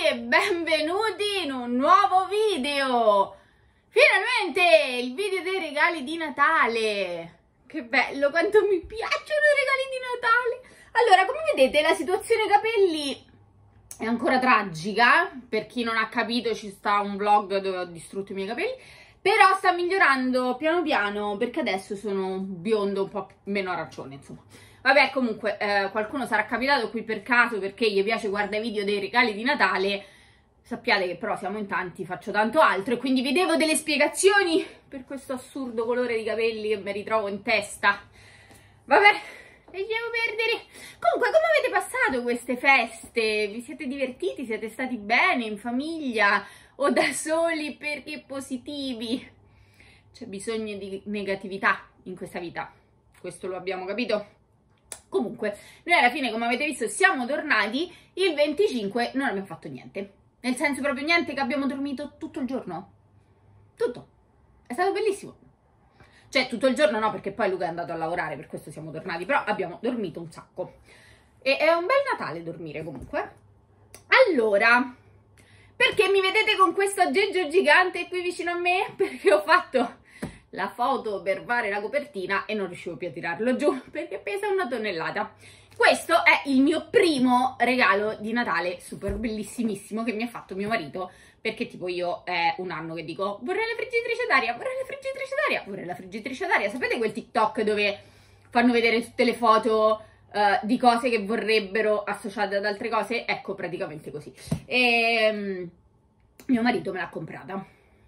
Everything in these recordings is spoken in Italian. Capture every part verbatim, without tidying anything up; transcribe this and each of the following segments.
e benvenuti in un nuovo video! Finalmente il video dei regali di Natale! Che bello, quanto mi piacciono i regali di Natale! Allora, come vedete la situazione capelli è ancora tragica. Per chi non ha capito, ci sta un vlog dove ho distrutto i miei capelli, però sta migliorando piano piano perché adesso sono biondo un po' meno arancione, insomma. Vabbè, comunque, eh, qualcuno sarà capitato qui per caso perché gli piace guardare i video dei regali di Natale. Sappiate che però siamo in tanti, faccio tanto altro e quindi vi devo delle spiegazioni per questo assurdo colore di capelli che mi ritrovo in testa. Vabbè, lasciamo perdere. Comunque, come avete passato queste feste? Vi siete divertiti? Siete stati bene in famiglia o da soli perché positivi? C'è bisogno di negatività in questa vita, questo lo abbiamo capito. Comunque, noi alla fine, come avete visto, siamo tornati il venticinque, non abbiamo fatto niente. Nel senso proprio niente, che abbiamo dormito tutto il giorno. Tutto. È stato bellissimo. Cioè, tutto il giorno no, perché poi Luca è andato a lavorare, per questo siamo tornati, però abbiamo dormito un sacco. E è un bel Natale dormire, comunque. Allora, perché mi vedete con questo aggeggio gigante qui vicino a me? Perché ho fatto la foto per fare la copertina e non riuscivo più a tirarlo giù perché pesa una tonnellata. Questo è il mio primo regalo di Natale super bellissimissimo che mi ha fatto mio marito, perché tipo io è un anno che dico vorrei la friggitrice d'aria, vorrei la friggitrice d'aria, vorrei la friggitrice d'aria. Sapete quel TikTok dove fanno vedere tutte le foto uh, di cose che vorrebbero associate ad altre cose? Ecco, praticamente così. E um, mio marito me l'ha comprata.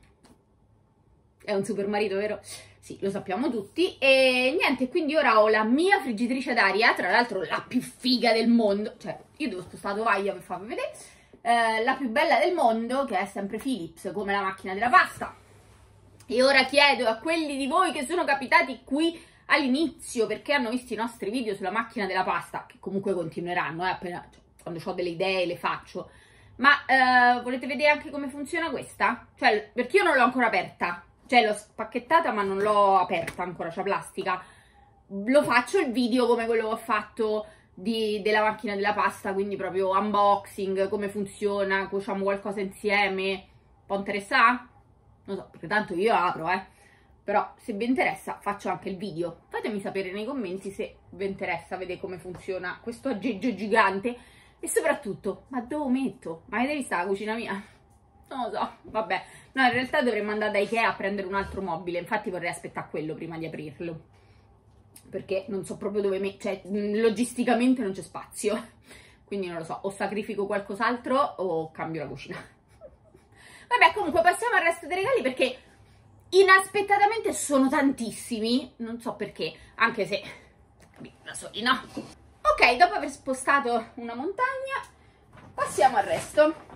È un super marito, vero? Sì, lo sappiamo tutti. E niente, quindi ora ho la mia friggitrice d'aria, tra l'altro la più figa del mondo. Cioè, io devo spostare la tovaglia per farvi vedere. Eh, la più bella del mondo, che è sempre Philips, come la macchina della pasta. E ora chiedo a quelli di voi che sono capitati qui all'inizio, perché hanno visto i nostri video sulla macchina della pasta, che comunque continueranno, eh, appena, cioè, quando ho delle idee le faccio. Ma eh, volete vedere anche come funziona questa? Cioè, perché io non l'ho ancora aperta. Cioè l'ho spacchettata ma non l'ho aperta ancora, c'è plastica. Lo faccio il video come quello che ho fatto di, della macchina della pasta, quindi proprio unboxing, come funziona, cuociamo qualcosa insieme. Può interessare? Non so, perché tanto io apro, eh. Però se vi interessa faccio anche il video. Fatemi sapere nei commenti se vi interessa vedere come funziona questo aggeggio gigante. E soprattutto, ma dove metto? Ma avete visto la cucina mia? Non lo so, vabbè. No, in realtà dovremmo andare da Ikea a prendere un altro mobile. Infatti vorrei aspettare quello prima di aprirlo, perché non so proprio dove mettere. Cioè, logisticamente non c'è spazio. Quindi non lo so, o sacrifico qualcos'alro o cambio la cucina. Vabbè, comunque passiamo al resto dei regali, perché inaspettatamente sono tantissimi. Non so perché, anche se da soli, no? Ok, dopo aver spostato una montagna, passiamo al resto.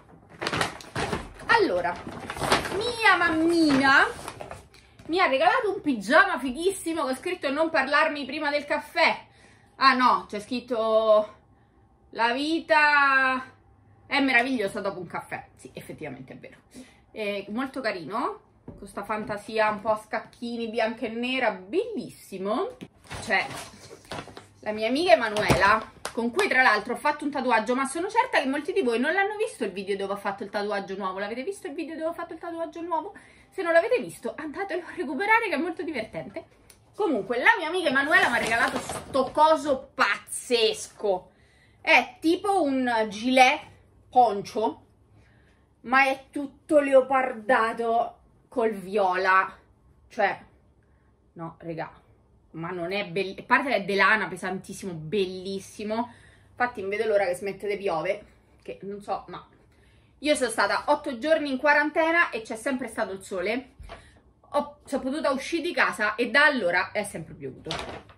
Allora, mia mammina mi ha regalato un pigiama fighissimo con scritto non parlarmi prima del caffè. Ah no, c'è scritto la vita è meravigliosa dopo un caffè. Sì, effettivamente è vero. È molto carino, con questa fantasia un po' a scacchini, bianca e nera, bellissimo. C'è la mia amica Emanuela, con cui tra l'altro ho fatto un tatuaggio, ma sono certa che molti di voi non l'hanno visto il video dove ho fatto il tatuaggio nuovo. L'avete visto il video dove ho fatto il tatuaggio nuovo? Se non l'avete visto, andatelo a recuperare che è molto divertente. Comunque, la mia amica Emanuela mi ha regalato sto coso pazzesco. È tipo un gilet poncio, ma è tutto leopardato col viola. Cioè, no, regà. Ma non è bellissimo, a parte che è di lana, pesantissimo, bellissimo. Infatti non vedo l'ora che smette di piove, che non so, ma io sono stata otto giorni in quarantena e c'è sempre stato il sole. Ho, sono potuta uscire di casa e da allora è sempre piovuto.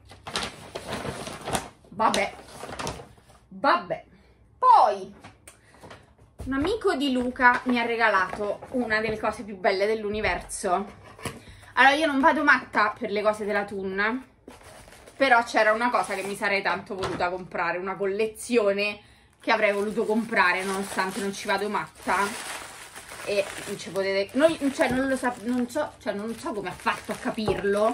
Vabbè, vabbè. Poi un amico di Luca mi ha regalato una delle cose più belle dell'universo. Allora, io non vado matta per le cose della Thun, però c'era una cosa che mi sarei tanto voluta comprare, una collezione che avrei voluto comprare nonostante non ci vado matta. E non ci potete, non, cioè non lo so, non so, cioè non so come ha fatto a capirlo.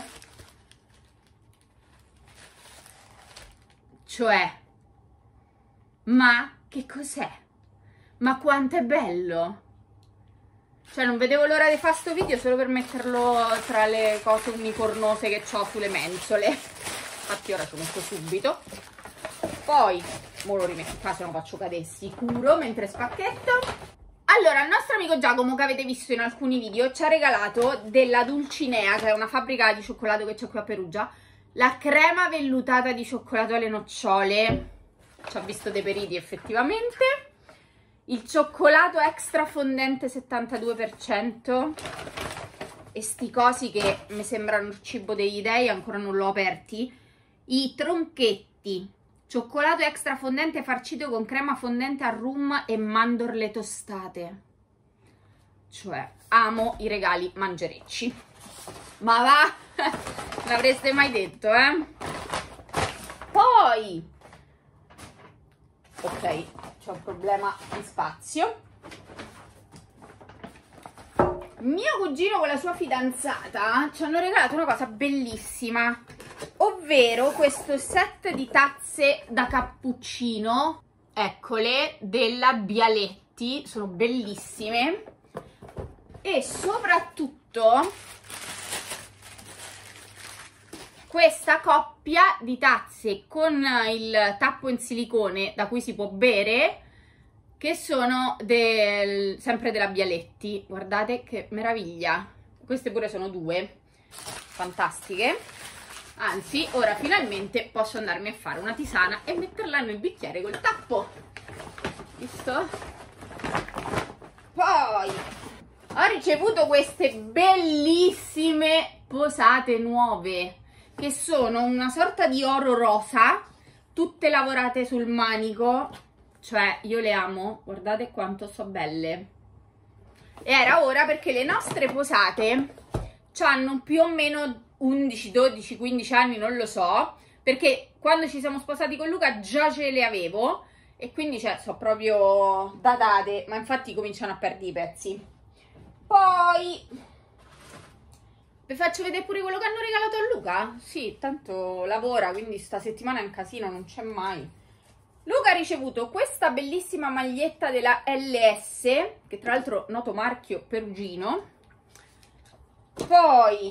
Cioè, ma che cos'è? Ma quanto è bello! Cioè non vedevo l'ora di fare sto video solo per metterlo tra le cose unicornose che ho sulle mensole. Infatti ora ci ho messo subito. Poi, mo lo rimetto qua se non faccio cadere sicuro mentre spacchetto. Allora, il nostro amico Giacomo, che avete visto in alcuni video, ci ha regalato della Dulcinea, che è una fabbrica di cioccolato che c'è qui a Perugia, la crema vellutata di cioccolato alle nocciole. Ci ha visto deperiti effettivamente. Il cioccolato extra fondente settantadue per cento e sti cosi che mi sembrano il cibo degli dei, ancora non l'ho aperti. I tronchetti, cioccolato extra fondente farcito con crema fondente al rum e mandorle tostate. Cioè, amo i regali mangerecci. Ma va, l'avreste mai detto, eh? Poi, ok, c'è un problema di spazio. Mio cugino con la sua fidanzata ci hanno regalato una cosa bellissima, ovvero questo set di tazze da cappuccino, eccole, della Bialetti, sono bellissime, e soprattutto questa coppia di tazze con il tappo in silicone da cui si può bere, che sono del, sempre della Bialetti. Guardate che meraviglia, queste pure sono due, fantastiche. Anzi, ora finalmente posso andarmi a fare una tisana e metterla nel bicchiere col tappo, visto? Poi ho ricevuto queste bellissime posate nuove, che sono una sorta di oro rosa, tutte lavorate sul manico. Cioè, io le amo, guardate quanto sono belle. E era ora, perché le nostre posate hanno più o meno undici, dodici, quindici anni, non lo so, perché quando ci siamo sposati con Luca già ce le avevo, e quindi cioè, sono proprio datate, ma infatti cominciano a perdere i pezzi. Poi vi faccio vedere pure quello che hanno regalato a Luca. Sì, tanto lavora, quindi sta settimana è un casino, non c'è mai. Luca ha ricevuto questa bellissima maglietta della L S, che tra l'altro noto marchio perugino. Poi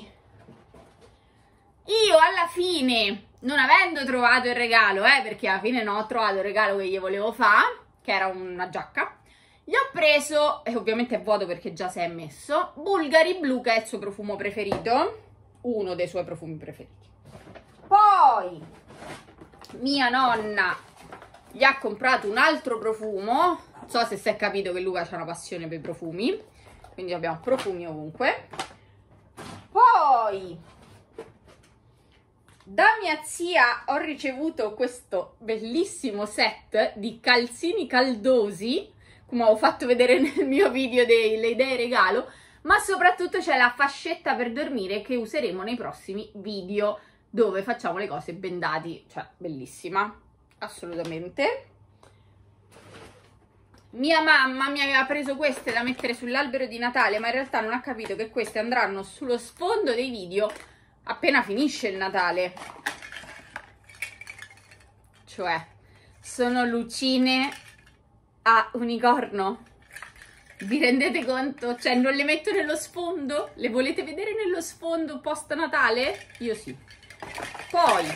io alla fine, non avendo trovato il regalo, eh, perché alla fine non ho trovato il regalo che gli volevo fare, che era una giacca, gli ho preso, e ovviamente è vuoto perché già si è messo, Bulgari Blue, che è il suo profumo preferito, uno dei suoi profumi preferiti. Poi mia nonna gli ha comprato un altro profumo, non so se si è capito che Luca ha una passione per i profumi, quindi abbiamo profumi ovunque. Poi da mia zia ho ricevuto questo bellissimo set di calzini caldosi, come ho fatto vedere nel mio video delle idee regalo, ma soprattutto c'è la fascetta per dormire che useremo nei prossimi video dove facciamo le cose bendati, cioè bellissima. Assolutamente. Mia mamma mi aveva preso queste da mettere sull'albero di Natale, ma in realtà non ha capito che queste andranno sullo sfondo dei video appena finisce il Natale. Cioè, sono lucine a unicorno. Vi rendete conto? Cioè, non le metto nello sfondo? Le volete vedere nello sfondo post Natale? Io sì. Poi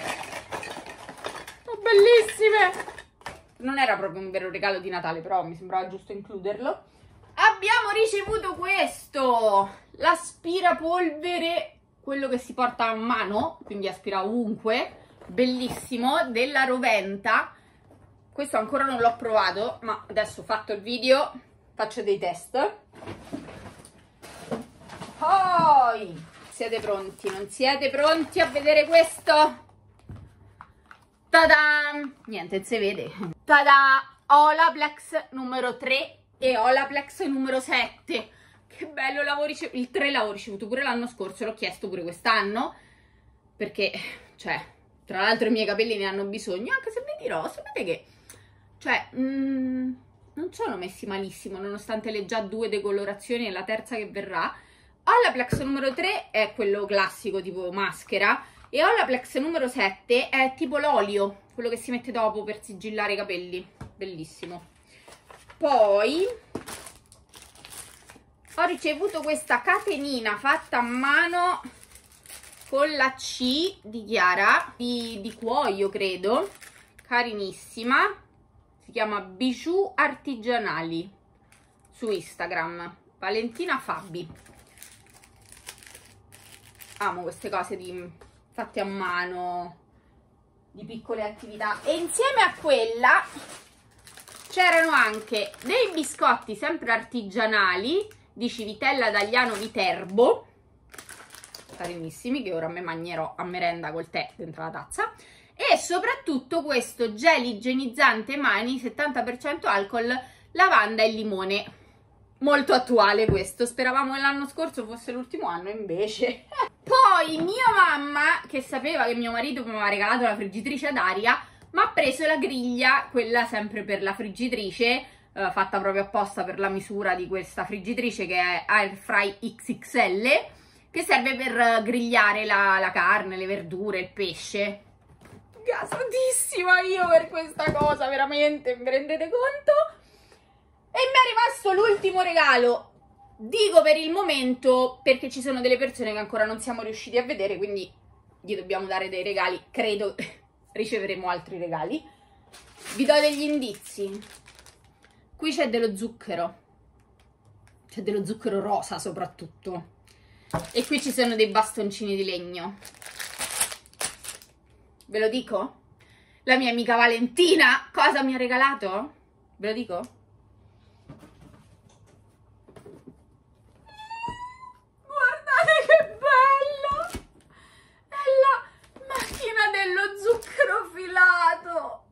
bellissime, non era proprio un vero regalo di Natale, però mi sembrava giusto includerlo. Abbiamo ricevuto questo, l'aspirapolvere, quello che si porta a mano, quindi aspira ovunque, bellissimo, della Roventa. Questo ancora non l'ho provato, ma adesso fatto il video faccio dei test. Poi siete pronti? Non siete pronti a vedere questo? Tada! Niente, non si vede. Tada! Olaplex numero tre e Olaplex numero sette. Che bello, l'avevo ricevuto. Il tre l'avevo ricevuto pure l'anno scorso, l'ho chiesto pure quest'anno, perché, cioè, tra l'altro i miei capelli ne hanno bisogno, anche se vi dirò, sapete che, cioè, mm, non sono messi malissimo, nonostante le già due decolorazioni e la terza che verrà. Olaplex numero tre è quello classico, tipo maschera, e Olaplex numero sette è tipo l'olio, quello che si mette dopo per sigillare i capelli. Bellissimo. poi ho ricevuto questa catenina fatta a mano con la C di Chiara, di, di cuoio credo, carinissima, si chiama Bijou Artigianali su Instagram, Valentina Fabi. Amo queste cose di, fatte a mano, di piccole attività. E insieme a quella c'erano anche dei biscotti sempre artigianali di Civitella Dagliano Viterbo, carinissimi, che ora me mangerò a merenda col tè dentro la tazza, e soprattutto questo gel igienizzante mani settanta per cento alcol, lavanda e limone, molto attuale questo, speravamo che l'anno scorso fosse l'ultimo anno, invece. Poi mia mamma, che sapeva che mio marito mi aveva regalato la friggitrice ad aria, mi ha preso la griglia, quella sempre per la friggitrice, eh, fatta proprio apposta per la misura di questa friggitrice, che è Air Fry X X L, che serve per grigliare la, la carne, le verdure, il pesce. Gasatissima io per questa cosa, veramente, vi rendete conto? E mi è rimasto l'ultimo regalo, dico per il momento perché ci sono delle persone che ancora non siamo riusciti a vedere, quindi gli dobbiamo dare dei regali, credo riceveremo altri regali. Vi do degli indizi. Qui c'è dello zucchero, c'è dello zucchero rosa soprattutto, e qui ci sono dei bastoncini di legno. Ve lo dico? La mia amica Valentina cosa mi ha regalato? Ve lo dico? Guardate che bello! È la macchina dello zucchero filato!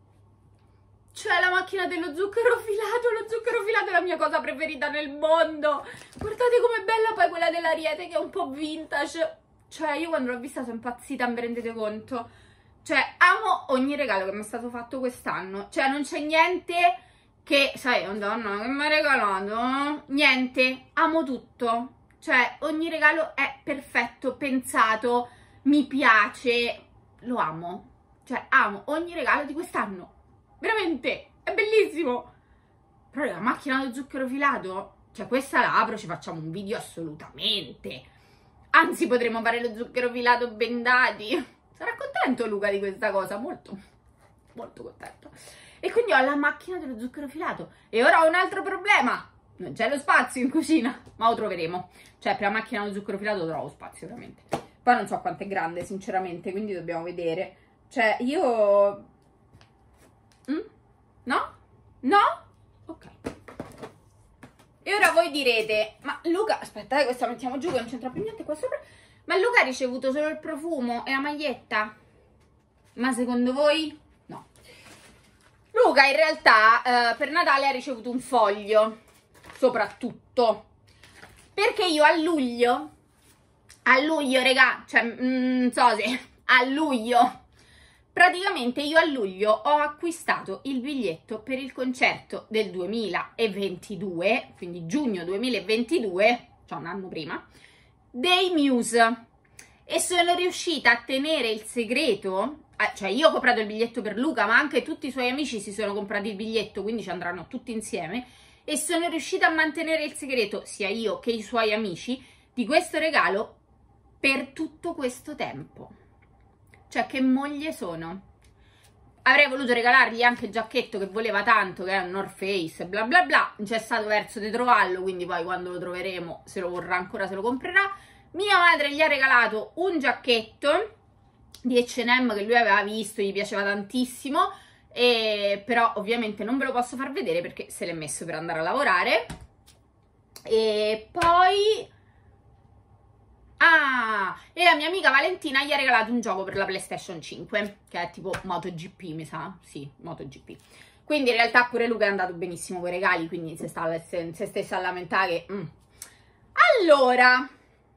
Cioè la macchina dello zucchero filato, lo zucchero filato è la mia cosa preferita nel mondo! Guardate com'è bella poi quella dell'Ariete, che è un po' vintage! Cioè io quando l'ho vista sono impazzita, mi rendete conto? Cioè, amo ogni regalo che mi è stato fatto quest'anno. Cioè, non c'è niente che... Sai, madonna, che mi ha regalato? Niente. Amo tutto. Cioè, ogni regalo è perfetto, pensato, mi piace. Lo amo. Cioè, amo ogni regalo di quest'anno. Veramente, è bellissimo. Però la macchina dello zucchero filato... Cioè, questa la apro, ci facciamo un video assolutamente. Anzi, potremmo fare lo zucchero filato bendati. Sarà contento Luca di questa cosa, molto, molto contento. E quindi ho la macchina dello zucchero filato. E ora ho un altro problema. Non c'è lo spazio in cucina, ma lo troveremo. Cioè, per la macchina dello zucchero filato trovo spazio, veramente. Poi non so quanto è grande, sinceramente, quindi dobbiamo vedere. Cioè, io... Mm? No? No? Ok. E ora voi direte, ma Luca... Aspettate, questa mettiamo giù che non c'entra più niente qua sopra. Ma Luca ha ricevuto solo il profumo e la maglietta? Ma secondo voi? No. Luca in realtà eh, per Natale ha ricevuto un foglio, soprattutto. Perché io a luglio, a luglio, regà, cioè, non so se, a luglio, praticamente io a luglio ho acquistato il biglietto per il concerto del duemilaventidue, quindi giugno duemilaventidue, cioè un anno prima, dei Muse, e sono riuscita a tenere il segreto, cioè io ho comprato il biglietto per Luca, ma anche tutti i suoi amici si sono comprati il biglietto, quindi ci andranno tutti insieme, e sono riuscita a mantenere il segreto, sia io che i suoi amici, di questo regalo per tutto questo tempo. Cioè, che moglie sono. Avrei voluto regalargli anche il giacchetto che voleva tanto, che è un North Face, bla bla bla. Non c'è stato verso di trovarlo, quindi poi quando lo troveremo, se lo vorrà ancora, se lo comprerà. Mia madre gli ha regalato un giacchetto di H and M che lui aveva visto, gli piaceva tantissimo, e però ovviamente non ve lo posso far vedere perché se l'è messo per andare a lavorare. E poi... Ah, e la mia amica Valentina gli ha regalato un gioco per la PlayStation cinque, che è tipo MotoGP, mi sa? Sì, MotoGP. Quindi in realtà pure Luca è andato benissimo con i regali, quindi si sta se, se stessa a lamentare. Mm. Allora,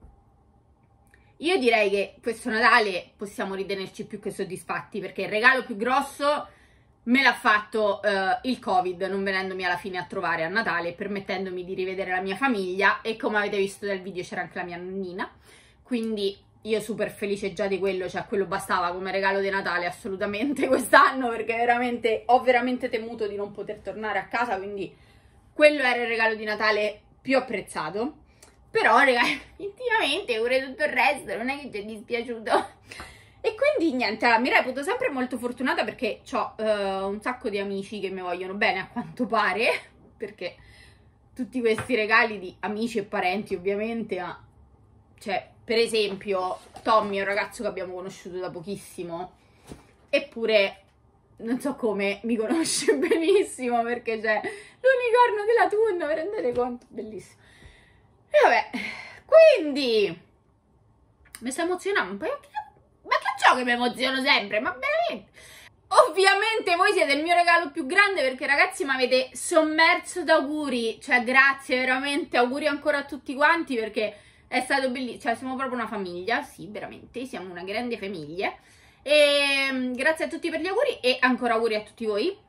io direi che questo Natale possiamo ritenerci più che soddisfatti, perché il regalo più grosso me l'ha fatto uh, il Covid, non venendomi alla fine a trovare a Natale, permettendomi di rivedere la mia famiglia, e come avete visto dal video c'era anche la mia nonnina, quindi io super felice già di quello, cioè quello bastava come regalo di Natale assolutamente quest'anno, perché veramente ho veramente temuto di non poter tornare a casa, quindi quello era il regalo di Natale più apprezzato, però effettivamente pure tutto il resto non è che ti è dispiaciuto. E quindi niente, allora, mi reputo sempre molto fortunata perché ho uh, un sacco di amici che mi vogliono bene, a quanto pare, perché tutti questi regali di amici e parenti ovviamente, ma cioè, per esempio, Tommy è un ragazzo che abbiamo conosciuto da pochissimo, eppure non so come mi conosce benissimo, perché c'è l'unicorno della Toon, vi rendete conto? Bellissimo. E vabbè, quindi mi sto emozionando un po'. Ma che ciò che mi emoziono sempre, ma veramente. Ovviamente voi siete il mio regalo più grande, perché ragazzi mi avete sommerso d'auguri, cioè grazie veramente, auguri ancora a tutti quanti, perché è stato bellissimo, cioè siamo proprio una famiglia, sì veramente, siamo una grande famiglia. E grazie a tutti per gli auguri e ancora auguri a tutti voi.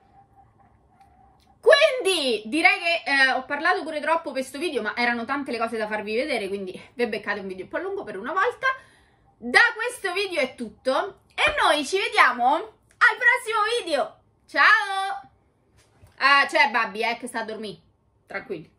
Quindi direi che eh, ho parlato pure troppo per questo video, ma erano tante le cose da farvi vedere, quindi vi beccate un video un po' lungo per una volta. Da questo video è tutto e noi ci vediamo al prossimo video. Ciao! Ah, c'è Babbi, eh, che sta a dormire. Tranquilli.